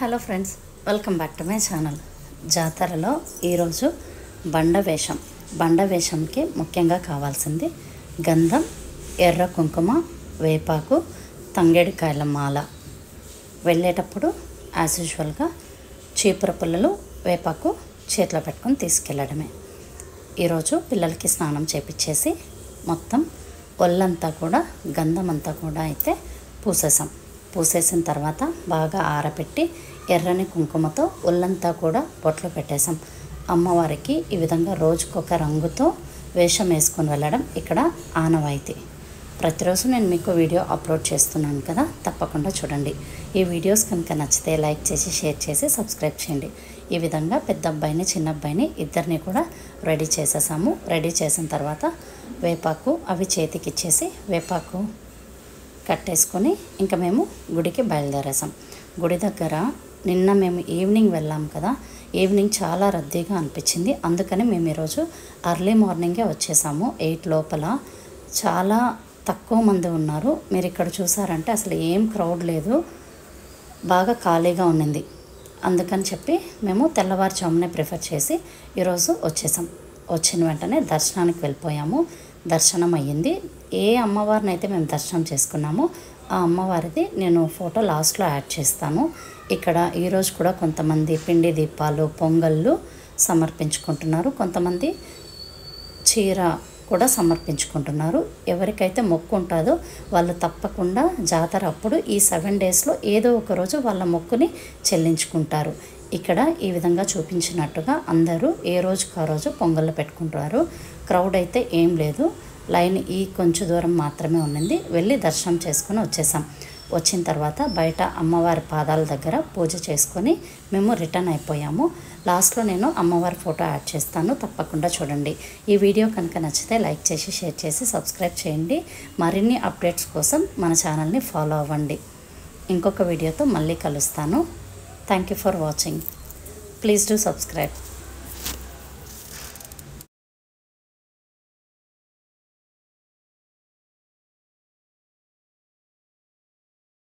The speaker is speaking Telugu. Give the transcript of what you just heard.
Hello friends, welcome back to my channel. జాతరలో ఈరోజు బండ వేషంకి ముఖ్యంగా కావాల్సింది గంధం, ఎర్ర కుంకుమ, వేపాకు, తంగేడికాయల మాల. వెళ్ళేటప్పుడు యాజ్ యూజువల్గా చీపుర పుల్లలు, వేపాకు చేతిలో పెట్టుకొని తీసుకెళ్ళడమే. ఈరోజు పిల్లలకి స్నానం చేపించేసి మొత్తం ఒళ్ళంతా కూడా గంధం అంతా కూడా అయితే పూసేసిన తర్వాత బాగా ఆరబెట్టి ఎర్రని కుంకుమతో ఒళ్ళంతా కూడా బొట్లు పెట్టేసాం. అమ్మవారికి ఈ విధంగా రోజుకొక రంగుతో వేషం వేసుకొని వెళ్ళడం ఇక్కడ ఆనవాయితీ. ప్రతిరోజు నేను మీకు వీడియో అప్లోడ్ చేస్తున్నాను కదా, తప్పకుండా చూడండి. ఈ వీడియోస్ కనుక నచ్చితే లైక్ చేసి, షేర్ చేసి, సబ్స్క్రైబ్ చేయండి. ఈ విధంగా పెద్ద అబ్బాయిని, చిన్న అబ్బాయిని ఇద్దరిని కూడా రెడీ చేసేసాము. రెడీ చేసిన తర్వాత వేపాకు అవి చేతికి ఇచ్చేసి వేపాకు కట్టేసుకొని ఇంకా మేము గుడికి బయలుదేరేసాం. గుడి దగ్గర నిన్న మేము ఈవినింగ్ వెళ్ళాం కదా, ఈవినింగ్ చాలా రద్దీగా అనిపించింది. అందుకని మేము ఈరోజు ఎర్లీ మార్నింగే వచ్చేసాము. 8 లోపల చాలా తక్కువ మంది ఉన్నారు. మీరు ఇక్కడ చూసారంటే అసలు ఏం క్రౌడ్ లేదు, బాగా ఖాళీగా ఉన్నింది. అందుకని చెప్పి మేము తెల్లవారుజామునే ప్రిఫర్ చేసి ఈరోజు వచ్చేసాం. వచ్చిన వెంటనే దర్శనానికి వెళ్ళిపోయాము. దర్శనం అయ్యింది. ఏ అమ్మవారిని అయితే మేము దర్శనం చేసుకున్నామో ఆ అమ్మవారిది నేను ఫోటో లాస్ట్లో యాడ్ చేస్తాను. ఇక్కడ ఈరోజు కూడా కొంతమంది పిండి దీపాలు, పొంగళ్ళు సమర్పించుకుంటున్నారు. కొంతమంది చీర కూడా సమర్పించుకుంటున్నారు. ఎవరికైతే మొక్కు ఉంటుందో వాళ్ళు తప్పకుండా జాతర అప్పుడు ఈ 7 డేస్లో ఏదో ఒక రోజు వాళ్ళ మొక్కుని చెల్లించుకుంటారు. ఇక్కడ ఈ విధంగా చూపించినట్టుగా అందరూ ఏ రోజుకు ఆ రోజు పొంగళ్ళు పెట్టుకుంటారు. క్రౌడ్ అయితే ఏం లేదు. లైన్ కొంచెం దూరం మాత్రమే ఉన్నింది. వెళ్ళి దర్శనం చేసుకొని వచ్చేసాం. వచ్చిన తర్వాత బయట అమ్మవారి పాదాల దగ్గర పూజ చేసుకొని మేము రిటర్న్ అయిపోయాము. లాస్ట్లో నేను అమ్మవారి ఫోటో యాడ్ చేస్తాను, తప్పకుండా చూడండి. ఈ వీడియో కనుక నచ్చితే లైక్ చేసి, షేర్ చేసి, సబ్స్క్రైబ్ చేయండి. మరిన్ని అప్డేట్స్ కోసం మన ఛానల్ని ఫాలో అవ్వండి. ఇంకొక వీడియోతో మళ్ళీ కలుస్తాను. Thank you for watching. Please do subscribe.